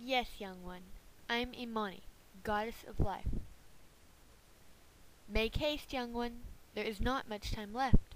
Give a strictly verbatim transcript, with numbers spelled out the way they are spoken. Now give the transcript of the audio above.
Yes, young one, I am Imani, goddess of life. Make haste, young one, there is not much time left.